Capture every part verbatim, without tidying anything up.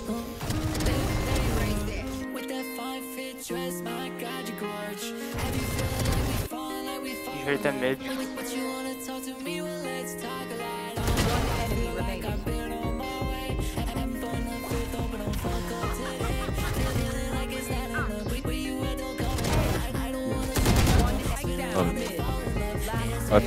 You heard that mid? Um, what?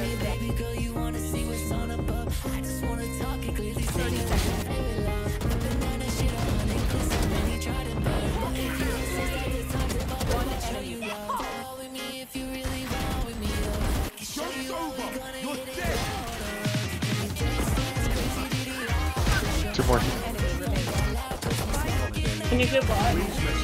Two more. Can you get by?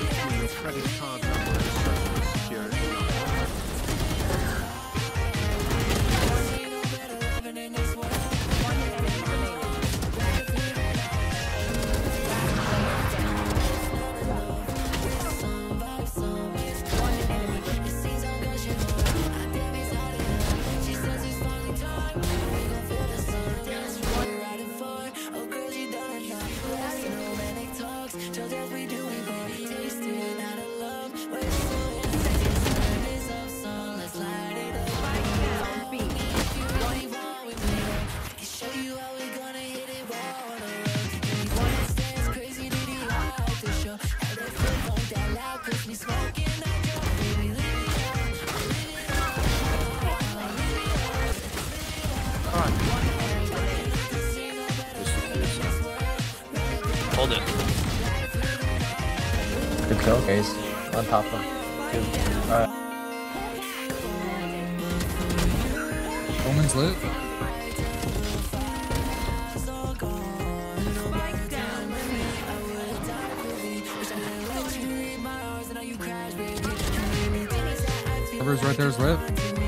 Hold it. Good kill, guys. On top of two. Alright. Omen's lit. Whoever's right there is lit.